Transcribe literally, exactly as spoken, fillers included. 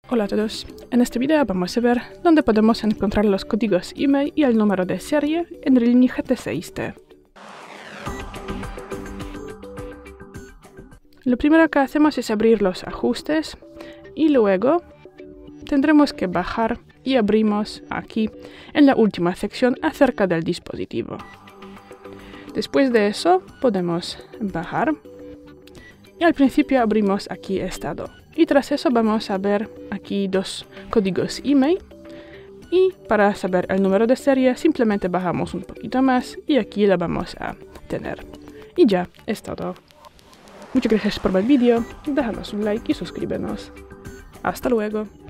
Hola a todos, en este video vamos a ver dónde podemos encontrar los códigos email y el número de serie en Realme G T seis T. Lo primero que hacemos es abrir los ajustes y luego tendremos que bajar y abrimos aquí en la última sección acerca del dispositivo. Después de eso podemos bajar y al principio abrimos aquí estado. Y tras eso vamos a ver aquí dos códigos email y para saber el número de serie simplemente bajamos un poquito más y aquí lo vamos a tener. Y ya, es todo. Muchas gracias por ver el vídeo, déjanos un like y suscríbenos. Hasta luego.